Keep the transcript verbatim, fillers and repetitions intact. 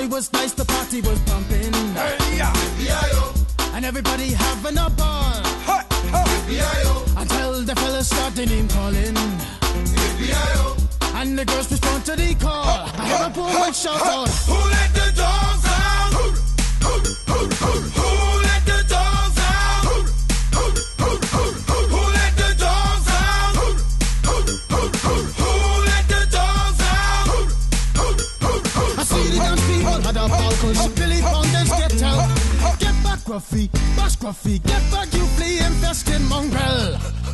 Everybody was nice, the party was pumping. Hey, yeah. B I O. And everybody having a ball. Ha, ha. B I O. Until the fellas started name calling. B I O. And the girls respond to the call. I hear a poor one shout out. Who let the dogs out? Who, who, who, who, who let the dogs out? Who, who, who, who, who, who let the dogs out? Who, who, who, who, who let the dogs out? Who, who, who, who, I see the dance people had a ball push. Billy Fountains get out. Get back, Gruffy. Bash Gruffy. Get back, you flea infested mongrel.